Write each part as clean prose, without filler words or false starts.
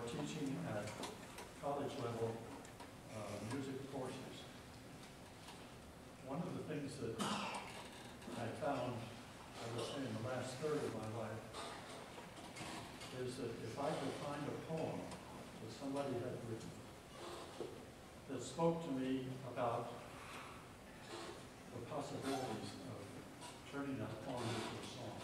teaching at college level music courses. One of the things that I found, I would say, in the last third of my life, is that if I could find a poem that somebody had written that spoke to me about the possibilities of turning that poem into a song,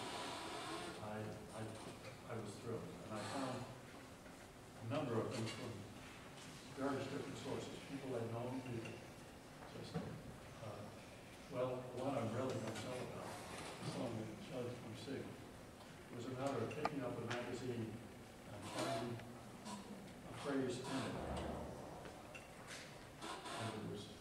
I was thrilled. And I found a number of them from various different sources, people I'd known, people just, well, the one I'm really going to tell about, the song that Shelley from sing, was a matter of picking up a magazine and finding a phrase in it. And it was,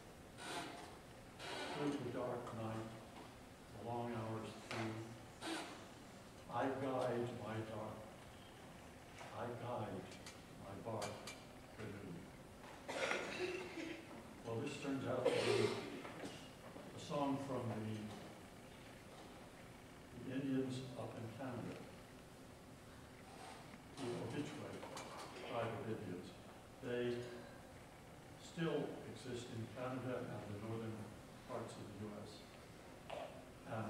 through the dark night, the long hours through, I guide my dark, I guide my bark canoe. Well, this turns out to be a song from the Indians up in Canada, the Ojibwe tribe of Indians. They still exist in Canada and the northern parts of the U.S. And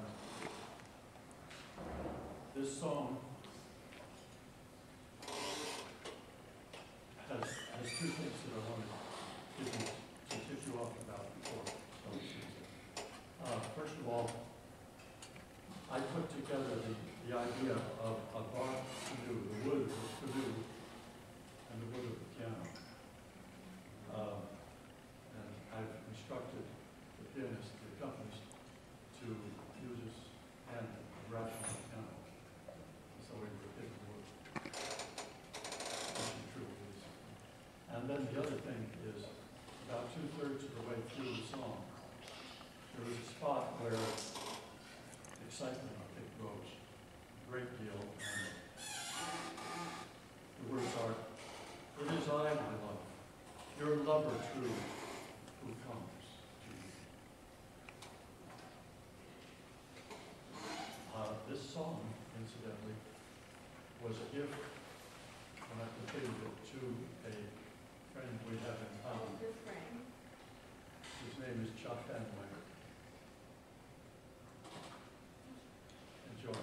this song has two things that I want to tip you off about before Shelley sings it. First of all, I put together the idea of a bark canoe, the wood of the canoe, and the wood of the piano. And I've instructed the pianist, the accompanist, to use his hand to wrap on the piano. So we were hitting wood. Which it truly is. And then the other thing is, about 2/3 of the way through the song, there was a spot where excitement, I think, rose a great deal. And the words are, "It is I, my love, your lover true, who comes to you." This song, incidentally, was a gift when I contributed it to a friend we have in town. Good friend. His name is Jauh-Shiang. Enjoy.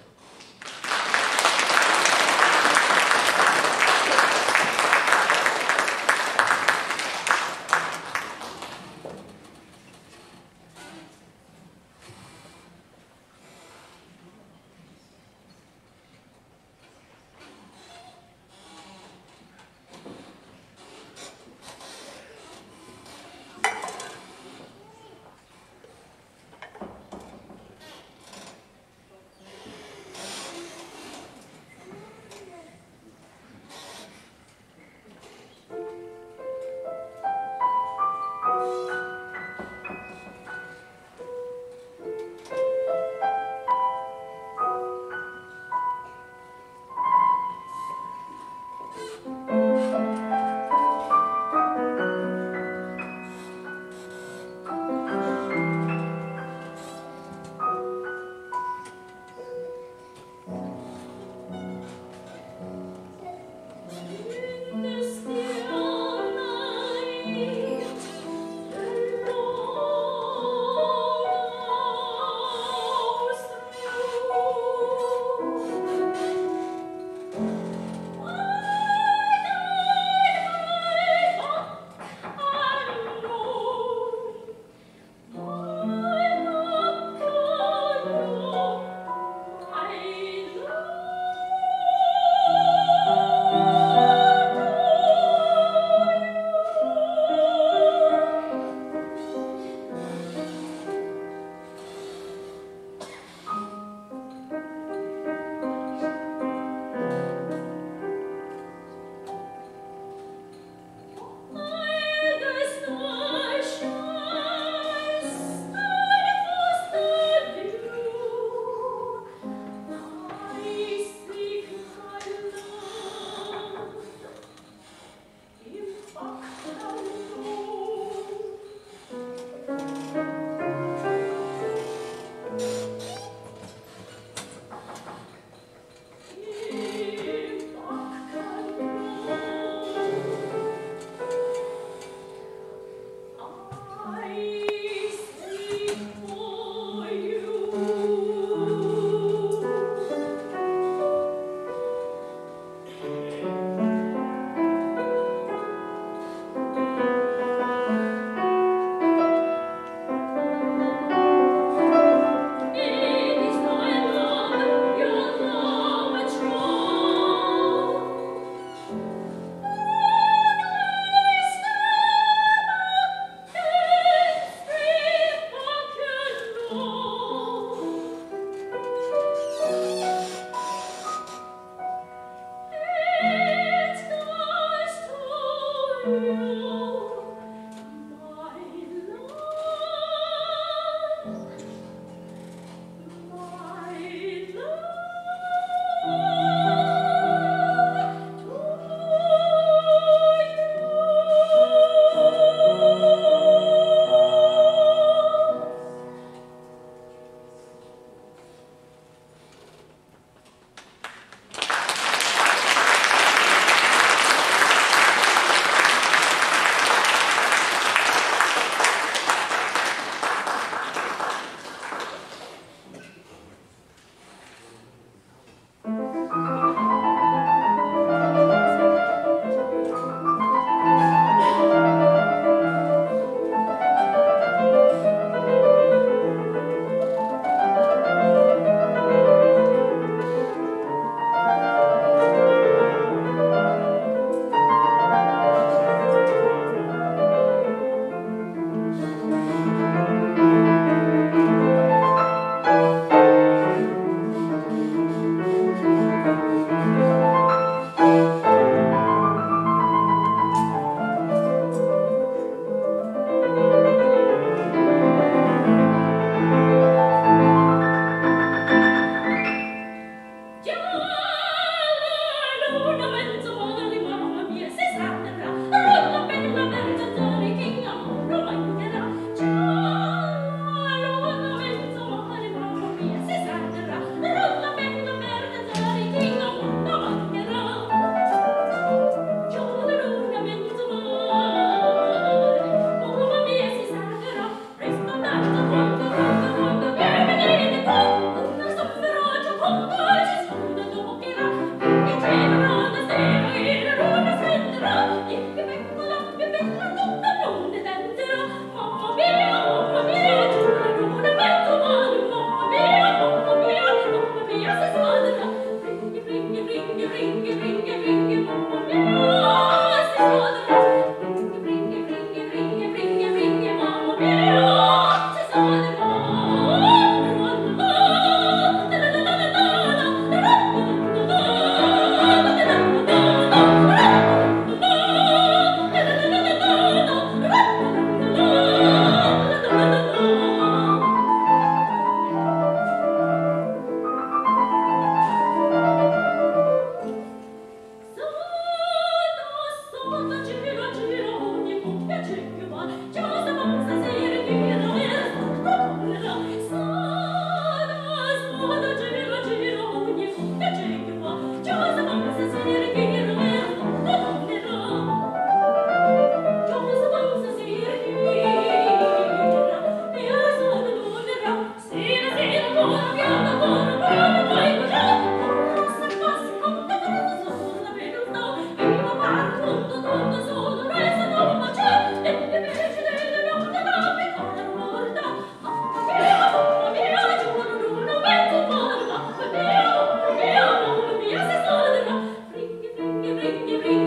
Ring,